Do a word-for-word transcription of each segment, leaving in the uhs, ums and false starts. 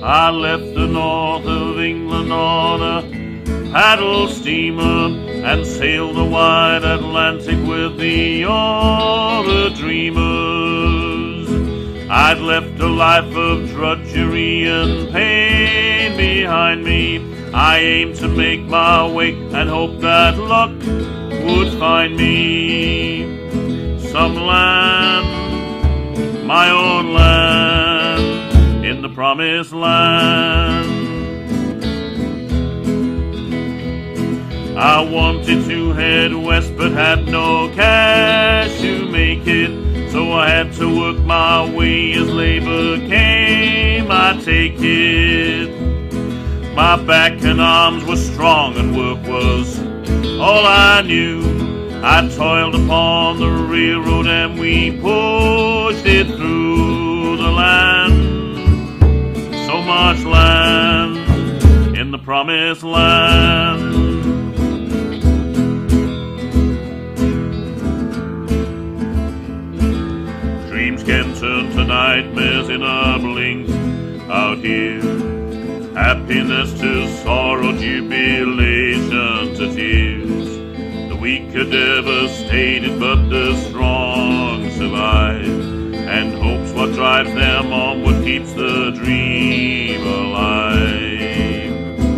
I left the north of England on a paddle steamer and sailed the wide Atlantic with the other dreamers. I'd left a life of drudgery and pain behind me. I aimed to make my way and hoped that luck would find me some land, my own land, in the promised land. I wanted to head west but had no cash to make it, so I had to work my way as labor came, I take it. My back and arms were strong and work was all I knew. I toiled upon the railroad and we pushed it through the land. So much land in the promised land. Dreams can turn to nightmares in a blink out here. Happiness to sorrow, jubilation to tears. The weak are devastated, but the strong survive. And hope's what drives them on, what keeps the dream alive.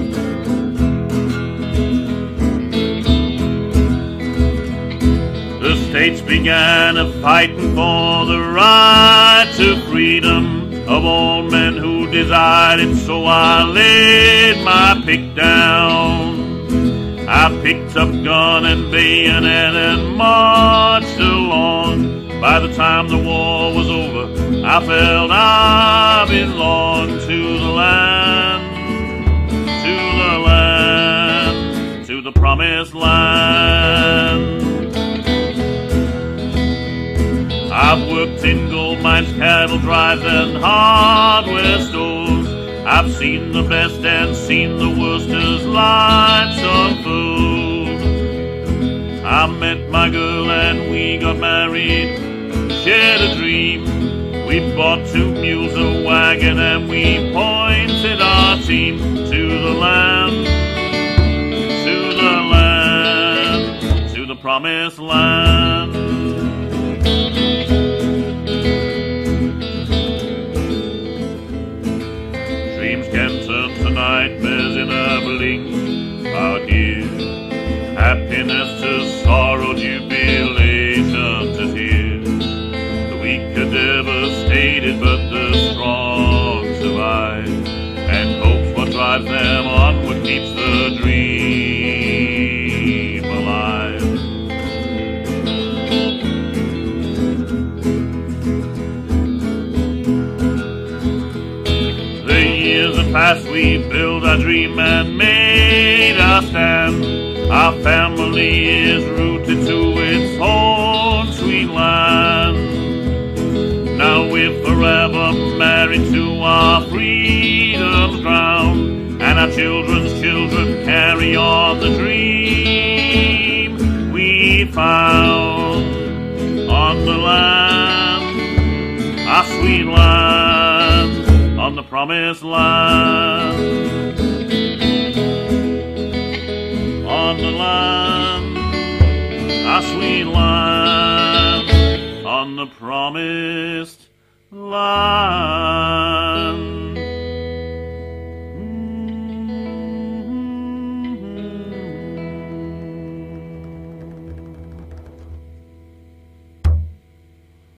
The states began a fighting for the right to freedom of all men who desired it, so I laid my pick down. I picked up gun and bayonet and marched along. By the time the war was over, I felt I belonged to the land, to the land, to the promised land. I've worked in gold mines, cattle drives, and hardware stores. I've seen the best and seen the worst as lives unfold. I met my girl and we got married, shared a dream. We bought two mules, a wagon, and we pointed our team to the land, to the land, to the promised land. Dreams can turn to nightmares in a blink out here. Happiness to sorrow, jubilation to tears. The weak are devastated, but the strong survive. And hope's what drives them on, what keeps the dream alive. Past we built our dream and made our stand. Our family is rooted to its own sweet land. Now we're forever married to our freedom's ground, and our children's children carry on the dream we found on the land, our sweet land, on the promised land, on the land, our sweet land, on the promised land.